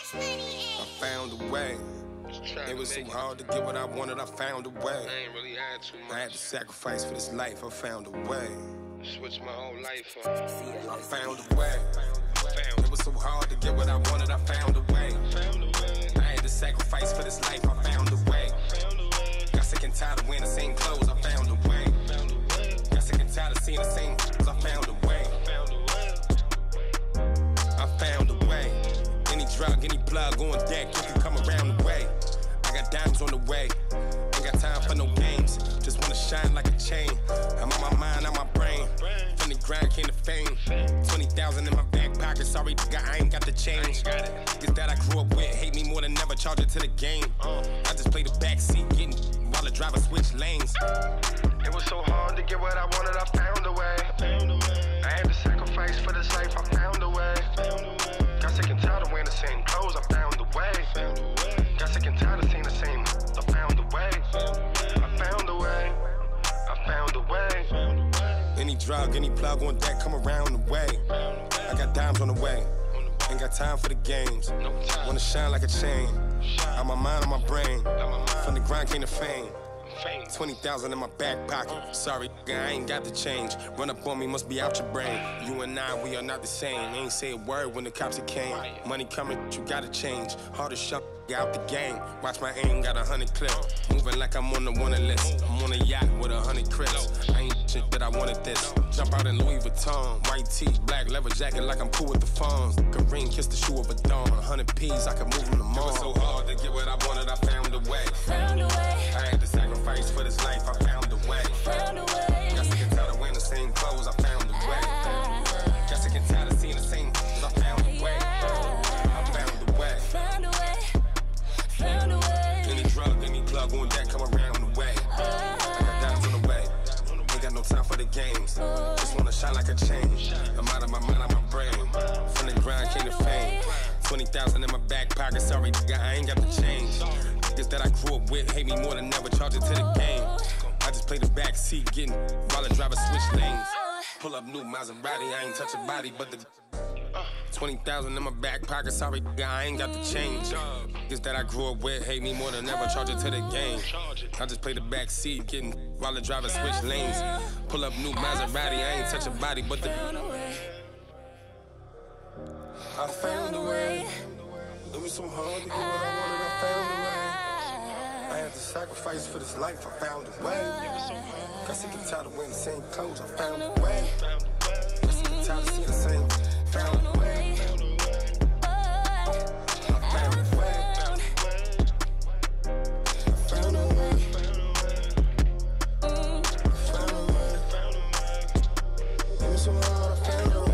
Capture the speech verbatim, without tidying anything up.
I found a way. It was so hard to get what I wanted, I found a way. I ain't really had too much. I had to sacrifice for this life, I found a way. Switch my whole life up. I found a way. It was so hard to get what I wanted, I found a way. I had to sacrifice for this life, I found a way. Got sick and tired of wearing the same clothes, I found a way. Got sick and tired of seeing the same clothes, I found a way. I found a way. Any drug, any plug on deck, you can come around the way. I got diamonds on the way. Ain't got time for no games. Just wanna shine like a chain. I'm on my mind, on my brain. From the grind came the fame. twenty thousand in my back pocket. Sorry, nigga, I ain't got the change. Niggas that I grew up with hate me more than never. Charge it to the game. I just play the backseat, getting while the driver switch lanes. It was so hard to get what I wanted, I found a way. I had to sacrifice for this life, I found a way. Got sick and tired of wearing the same clothes, I found a way. Got sick and tired of seeing the same, I found a way. I found a way, I found a way. Any drug, any plug on deck, come around the way. I got dimes on the way. Ain't got time for the games. Wanna shine like a chain. On my mind, on my brain. From the grind came the fame. twenty thousand in my back pocket. Sorry, I ain't got the change. Run up on me, must be out your brain. You and I, we are not the same. Ain't say a word when the cops came. Money coming, you gotta change. Hard to shut out the game. Watch my aim, got a hundred clip. Moving like I'm on the wanted list. I'm on a yacht with a hundred crips. I ain't shit that I wanted this. Jump out in Louis Vuitton. White tee, black leather jacket like I'm cool with the funds. Kareem kissed the shoe of a dawn. A hundred P's, I can move them tomorrow. It was so hard to get what I wanted, I found a way. Found a way. I had to sacrifice for this life, I found a way. Found a way. Got sick and tired of wearing the same clothes, I found a way. Got sick and tired of seeing the same clothes, I found a way. I found a way. Found a way. Found a way. Any drug, any plug on that, come around the way. I got dimes on the way. Ain't got no time for the games. Just wanna shine like a chain. I'm out of my mind, out of my brain. From the grind came the fame. twenty thousand in my back pocket. Sorry, nigga, I ain't got the change. Niggas that I grew up with hate me more than never. Charge it to the game. I just play the back seat, getting while the driver switch lanes. Pull up new Maserati, I ain't touch a body, but the twenty thousand in my back pocket. Sorry, nigga, I ain't got the change. Niggas that I grew up with hate me more than ever. Charge it to the game. I just play the back seat, getting while the driver switch lanes. Pull up new Maserati, I ain't touch a body, but the I found a way. It was so hard to get what I wanted, I found a way. I had to sacrifice for this life, I found a way. Got sick and tired of wearing the same clothes, I found a way. Got sick and tired of seeing the same, found a way. I found a way. I found a way. I found a way. It was so hard, I found a way.